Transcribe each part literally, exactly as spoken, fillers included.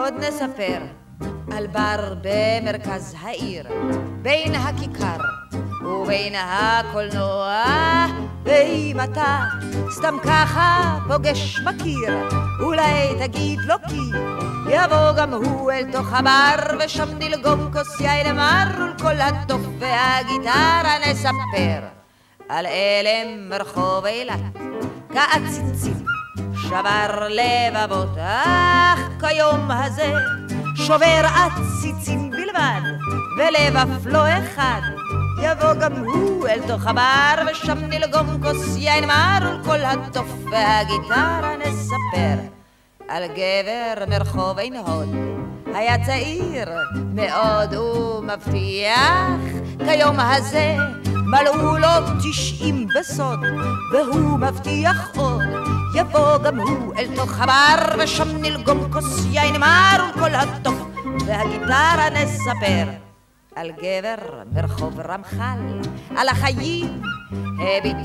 עוד נספר על בר במרכז העיר, בין הכיכר ובין הקולנוע. ואם אתה סתם ככה פוגש מכיר, אולי תגיד לו כי יבוא גם הוא אל תוך הבר, ושם נלגום כוס יין מר, ולכל הטוף והגיטרה נספר על אלם רחוב אילת כעציצים שבר לבבות. אך כיום הזה שובר עציצים בלבד, ולב אף לא אחד. יבוא גם הוא אל תוך הבר, ושם נלגום כוס יין מר, ולכל הטוף והגיטרה נספר על גבר מרחוב עין הוד. היה צעיר מאוד ומבטיח, כיום הזה מלאו לו תשעים בסוד, והוא מבטיח עוד. יבוא גם הוא אל תוך הבר, ושם נלגום כוס יין מר, ולכל הטוף והגיטרה נספר על גבר מרחוב רמח"ל. על החיים הביט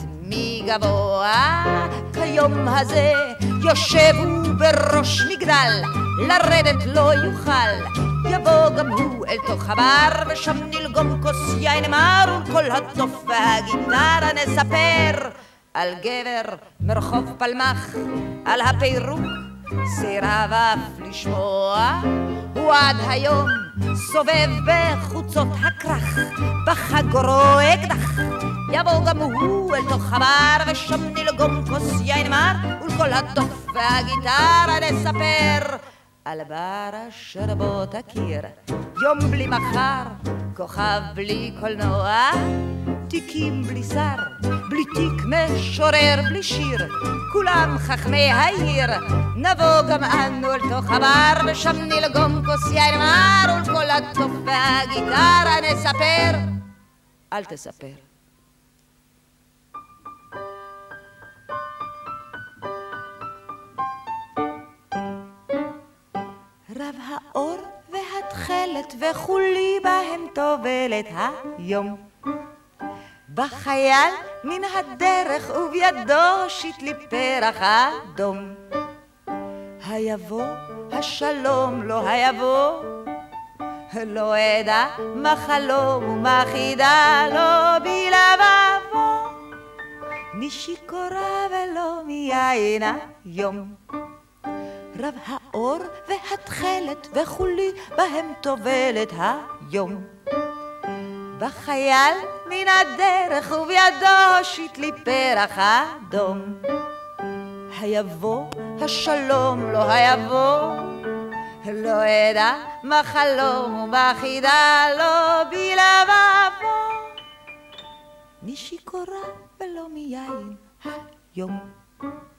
מגבוה, כיום הזה יושב הוא בראש מגדל, לרדת לא יוכל. יבוא גם הוא אל תוך הבר, ושם נלגום כוס יין מר, ולכל הטוף והגיטרה נספר על גבר מרחוב פלמח. על הפירוק סירב אף לשמוע, הוא עד היום סובב בחוצות הכרך, בחגורו אקדח. יבוא גם הוא אל תוך הבר, ושם נלגום כוס יין מר, ולכל הטוף והגיטרה נספר על בר אשר בו תכיר יום בלי מחר, כוכב בלי קולנוע, תיקים בלי שר, בלי תיק משורר, בלי שיר, כולם חכמי העיר. נבוא גם אנו אל תוך הבר, ושם נלגום כוס יין מר, ולכל הטוף והגיטרה נספר. אל תספר. רב האור והתכלת וכולי בהם טובלת היום, בחייל מן הדרך ובידו שיט לי פרח אדום. היבוא השלום לא היבוא, לא אדע מה חלום ומה חידה, לא בלבבו נשיקורה ולא מיין היום. רב האור והתכלת וכולי בהם טובלת היום, בחייל מן הדרך ובידו שיט לי פרח אדום. היבוא השלום לא היבוא, לא אדע מה חלום ומה חידה, לא בלבבו נשיקורה ולא מיין היום.